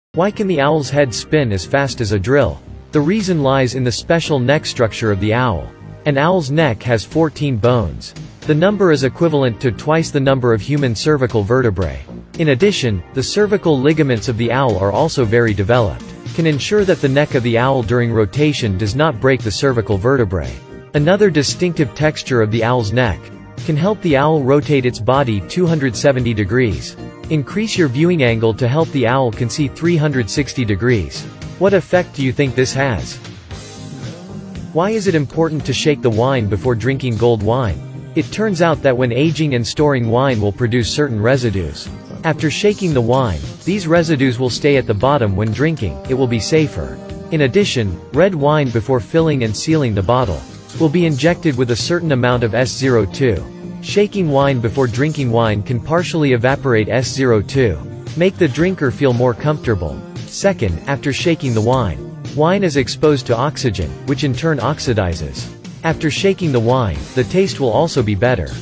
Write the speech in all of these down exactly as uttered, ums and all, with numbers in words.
Why can the owl's head spin as fast as a drill? The reason lies in the special neck structure of the owl. An owl's neck has fourteen bones. The number is equivalent to twice the number of human cervical vertebrae. In addition, the cervical ligaments of the owl are also very developed, can ensure that the neck of the owl during rotation does not break the cervical vertebrae. Another distinctive texture of the owl's neck can help the owl rotate its body two hundred seventy degrees. Increase your viewing angle to help the owl can see three hundred sixty degrees. What effect do you think this has? Why is it important to shake the wine before drinking gold wine? It turns out that when aging and storing wine will produce certain residues. After shaking the wine, these residues will stay at the bottom when drinking, it will be safer. In addition, red wine before filling and sealing the bottle will be injected with a certain amount of S zero two. Shaking wine before drinking wine can partially evaporate S zero two. Make the drinker feel more comfortable. Second, after shaking the wine, wine is exposed to oxygen, which in turn oxidizes. After shaking the wine, the taste will also be better.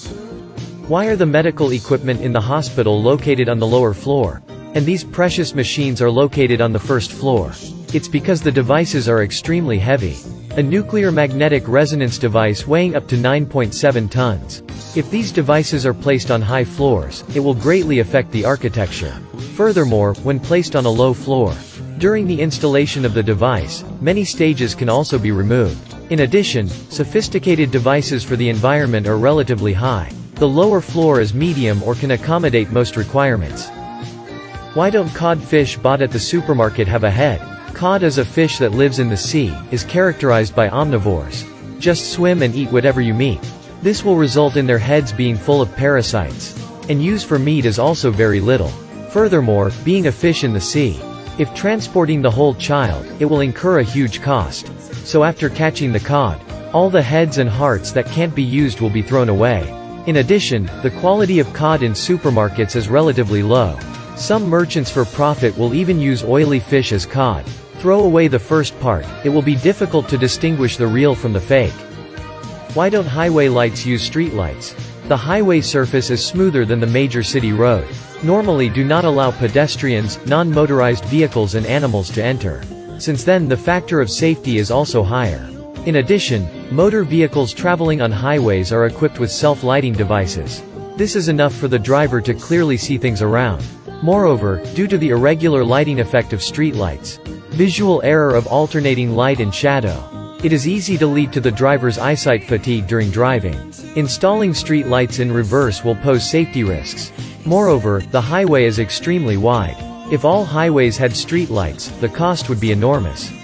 Why are the medical equipment in the hospital located on the lower floor, and these precious machines are located on the first floor? It's because the devices are extremely heavy. A nuclear magnetic resonance device weighing up to nine point seven tons. If these devices are placed on high floors, it will greatly affect the architecture. Furthermore, when placed on a low floor, during the installation of the device, many stages can also be removed. In addition, sophisticated devices for the environment are relatively high. The lower floor is medium or can accommodate most requirements. Why don't cod fish bought at the supermarket have a head? Cod is a fish that lives in the sea, is characterized by omnivores. Just swim and eat whatever you meet. This will result in their heads being full of parasites. And use for meat is also very little. Furthermore, being a fish in the sea, if transporting the whole child, it will incur a huge cost. So after catching the cod, all the heads and hearts that can't be used will be thrown away. In addition, the quality of cod in supermarkets is relatively low. Some merchants for profit will even use oily fish as cod. Throw away the first part, it will be difficult to distinguish the real from the fake. Why don't highway lights use street lights? The highway surface is smoother than the major city road. Normally do not allow pedestrians, non-motorized vehicles and animals to enter. Since then the factor of safety is also higher. In addition, motor vehicles traveling on highways are equipped with self-lighting devices. This is enough for the driver to clearly see things around. Moreover, due to the irregular lighting effect of streetlights, visual error of alternating light and shadow, it is easy to lead to the driver's eyesight fatigue during driving. Installing street lights in reverse will pose safety risks. Moreover, the highway is extremely wide. If all highways had street lights, the cost would be enormous.